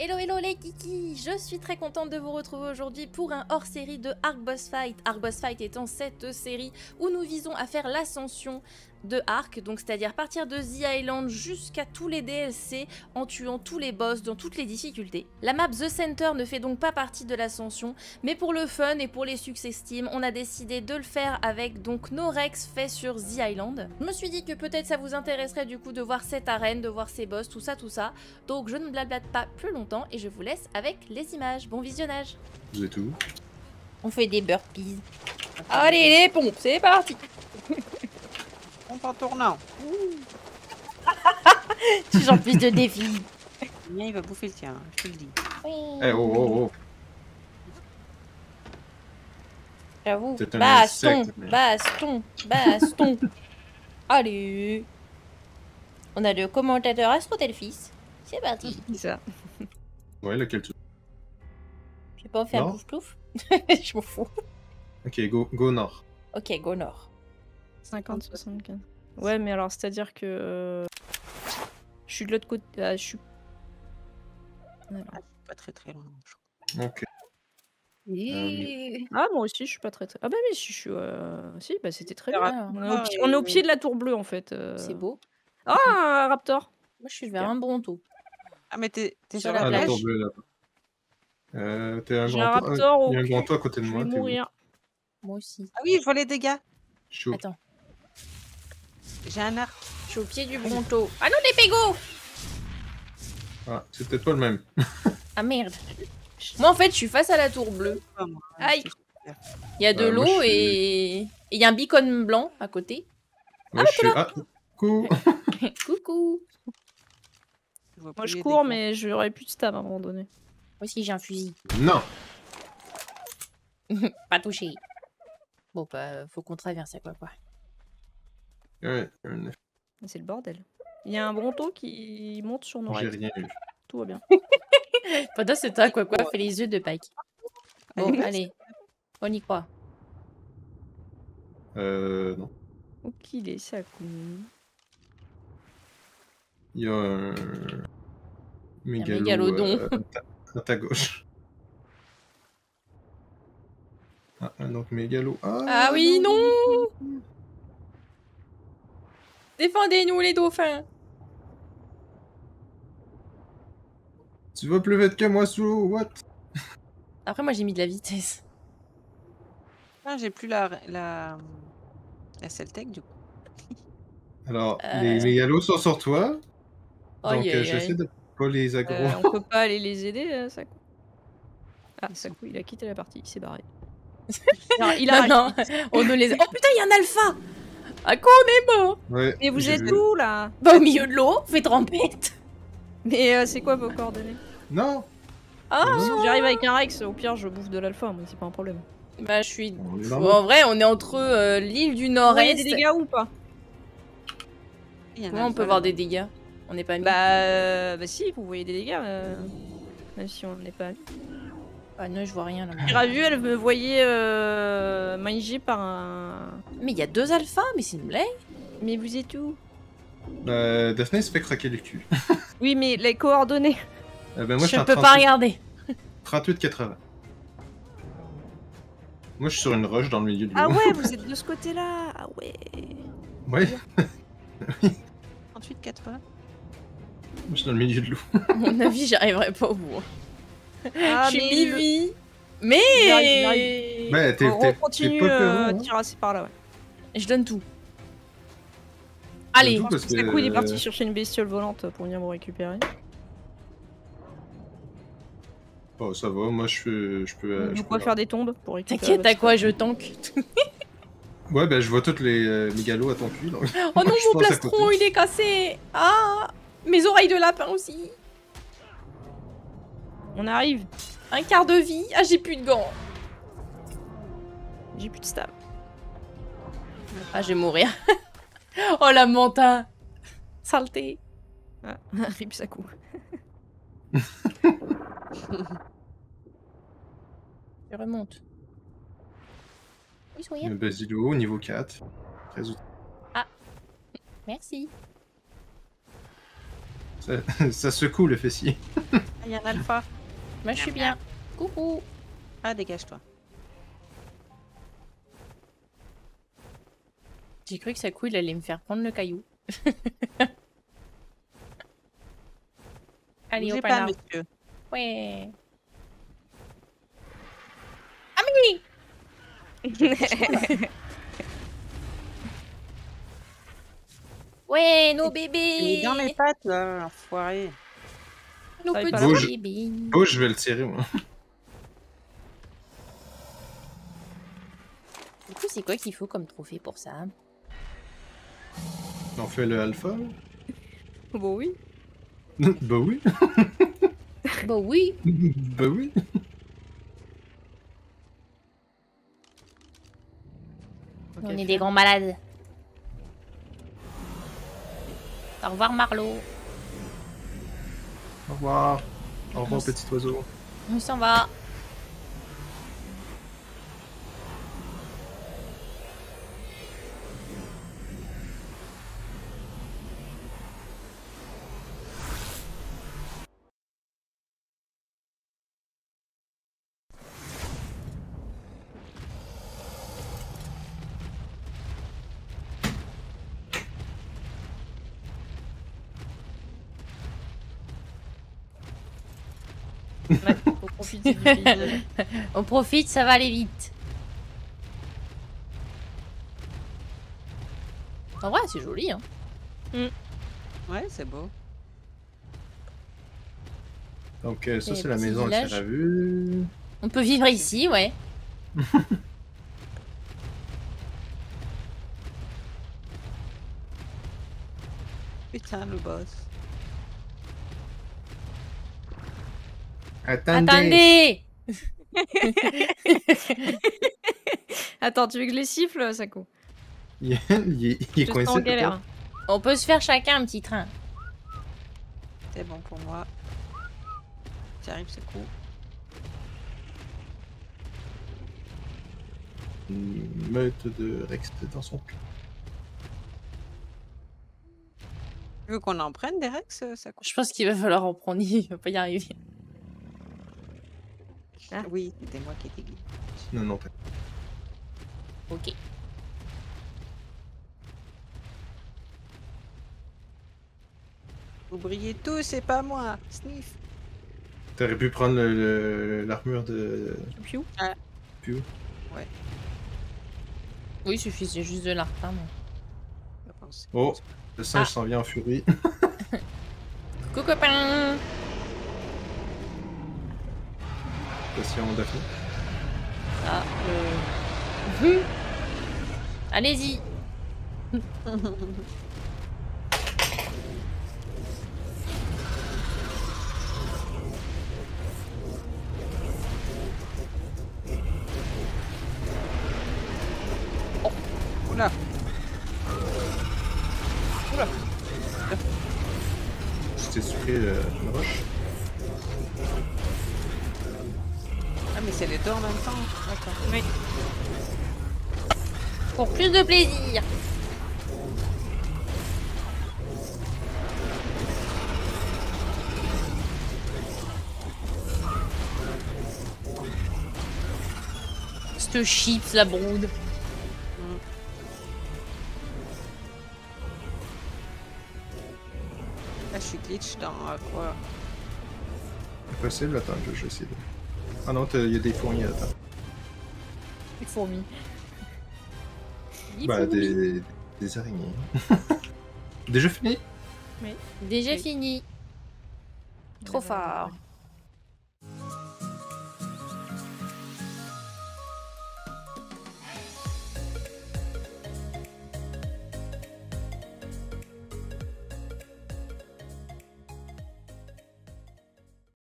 Hello hello les kikis, je suis très contente de vous retrouver aujourd'hui pour un hors-série de Ark Boss Fight. Ark Boss Fight étant cette série où nous visons à faire l'ascension de Ark, donc c'est-à-dire partir de The Island jusqu'à tous les DLC en tuant tous les boss dans toutes les difficultés. La map The Center ne fait donc pas partie de l'ascension, mais pour le fun et pour les succès Steam, on a décidé de le faire avec donc nos Rex faits sur The Island. Je me suis dit que peut-être ça vous intéresserait du coup de voir cette arène, de voir ces boss, tout ça. Donc je ne blablate pas plus longtemps et je vous laisse avec les images. Bon visionnage. Vous êtes où? On fait des burpees. Allez les pompes, c'est parti. Pompe en tournant. Toujours plus de défis. Le mien il va bouffer le tien, je te le dis. Oui. Eh oh oh oh. J'avoue. C'est un Baston, insecte, mais- baston, baston. Allez. On a le commentateur Astrotelfis. C'est parti. C'est ça. Ouais, lequel tu... Je vais pas en faire un Non. plouf plouf. Je m'en fous. Ok, go nord. Ok, go nord. 50, 75. Ouais, mais alors, c'est-à-dire que... je suis de l'autre côté... je suis... Alors. Ah, pas très loin. Je crois. Ok. Ah, moi aussi, je suis pas très... Ah bah oui, je suis... Si, bah c'était très bien. Ah, On est au pied de la tour bleue, en fait. c'est beau. Ah, un raptor. Moi, je suis vers un bronto. Ah mais t'es Sur sur la la Ah, la plage. tour plage. bleue là-bas. T'es un J'ai un grand toit. raptor au Il y a un grand cul. toit à côté de Je moi. vais T'es où? mourir. Moi aussi. Ah oui, je vois les dégâts. Chaud. Attends, J'ai un arc. je suis au pied du bronto. Ah non, des pégos. Ah, c'est peut-être pas le même. Ah merde. Moi, en fait, je suis face à la tour bleue. Ah, moi, Aïe. c'est super. Il y a de Moi, l'eau je suis- et il y a un beacon blanc à côté. Moi, je suis... Ah, coucou. Coucou. Je vois Moi, plus je les cours, dégâts. mais j'aurais plus de stab à un moment donné. Moi aussi, j'ai un fusil. Non. Pas touché. Bon, bah, faut qu'on traverse, quoi. Ouais, C'est le bordel. Il y a un bronto qui monte sur nos j'ai rêves. rien eu. Tout va bien. Pendant ce temps, quoi, fait les yeux de Pike. Bon, allez. On y croit. Non. Où qu'il est, ça coule. Il y a un... mégalodon. À ta gauche. Ah, un autre mégalo. Ah oui, non. Défendez-nous, les dauphins. Tu vas plus vite que moi, sous what? Après, moi, j'ai mis de la vitesse. Ah, j'ai plus la Celtec du coup. Alors, les mégalos sont sur toi. Donc, Aïe, aïe, j'essaie aïe. de pas les aggro. On peut pas aller les aider, Sakou. Ah, Sakou, il a quitté la partie, il s'est barré. Il a Non, on nous les... Oh putain, il y a un alpha. À quoi on est mort? Ouais, Mais vous j'ai êtes vu. où, là? Bah, au milieu de l'eau, fait trempette. Mais c'est quoi vos coordonnées? Non. Ah, Non, Si non. j'arrive avec un Rex, au pire, je bouffe de l'alpha, moi, c'est pas un problème. bah, je suis... On est Pff, normal. en vrai, on est entre l'île du Vous voyez Nord-Est. des dégâts ou pas? Il y en a Comment un on peut seul, voir là. des dégâts? On n'est pas mis. Bah si, vous voyez des dégâts, même si on n'est pas amis. Ah non, je vois rien là. J'ai vu, elle me voyait manger par un... Mais il y a 2 alphas, mais c'est une blague. Mais vous êtes où? Daphné se fait craquer le cul. Oui, mais les coordonnées. Ben, moi, je suis Je en peux pas 38, regarder. 38,80. Moi, je suis sur une roche dans le milieu de l'eau. Ah ouais, vous êtes de ce côté-là. Ah ouais. Ouais, 38,80. moi, je suis dans le milieu de l'eau. À mon avis, j'arriverai pas au bout. Ah, je suis mais mi-vie. Il Mais arrive. Ouais, On continue pas que à moi, hein. tirer par là, ouais. je donne tout. Allez. Tout parce que... Sakou, il est parti chercher une bestiole volante pour venir vous récupérer. Oh, ça va, moi, je peux... Vous je pouvez peux- faire des tombes pour récupérer. T'inquiète, à votre- quoi je tank. Ouais, ben, je vois toutes les mégalos à ton cul, donc... Oh non, Je mon pense à plastron, côté. il est cassé. Ah, mes oreilles de lapin aussi. On arrive. Un quart de vie. Ah, j'ai plus de gants. J'ai plus de stab. Ah, je vais mourir. Oh, la mentin. Saleté. Ah, rip Sakou. Je remonte. Oui, soyez. Le basilo, niveau 4. Très utile. Merci. Ça secoue le fessier. Ah, il y a un alpha. Moi, je suis bien. Coucou. Ah, dégage-toi. J'ai cru que sa couille, il allait me faire prendre le caillou. Allez, Bougez hop pas, là. monsieur. Ouais. Amélie. Ouais, nos Il est bébés. dans mes pattes, là, enfoiré. Nos T'arrives pas petits à Bouge. bébés. Oh, je vais le tirer, moi. Du coup, c'est quoi qu'il faut comme trophée pour ça? On fait le alpha, là? Bon, oui. Bah oui. Bah oui. Bah oui. Ok, On est des grands malades. Au revoir, Marlo. Au revoir. Au revoir, petit oiseau. On s'en va. Ouais, faut profiter du paysage. On profite, ça va aller vite. En vrai, c'est joli, hein. Ouais, c'est beau. Donc, ça, Et c'est la petit maison village. à tir à vue. On peut vivre ici, ouais. Putain, le boss. Attendez. Attendez. Attends, tu veux que je les siffle, Sako? Il est Je coincé. sens en galère. On peut se faire chacun un petit train. C'est bon pour moi. J'arrive, c'est cool. Une meute de Rex dans son cul. Tu veux qu'on en prenne des Rex, ça coûte? Je pense qu'il va falloir en prendre, il va pas y arriver. Ah. Oui, c'était moi qui étais guide. Non, non, pas. Ok. Vous brillez tous, c'est pas moi. Sniff. T'aurais pu prendre l'armure de Piou. Pew. Oui, il suffisait juste de la reprendre. Je pense. Oh, le singe Ah. s'en vient en furie. Coucou copain. Attention, Daphné. Ah, Allez-y. Oula. Oula. Je t'ai soufflé le roche. Ah, mais c'est les deux en même temps. D'accord. Oui. Pour plus de plaisir. Cette chips, la broude. Là, je suis glitch dans quoi? Impossible, attends, je vais essayer de... Ah non, il y a des fourmis, attends. Les fourmis. Les Bah, fourmis. des araignées. Déjà fini? Déjà Oui. fini. Trop Bah, fort.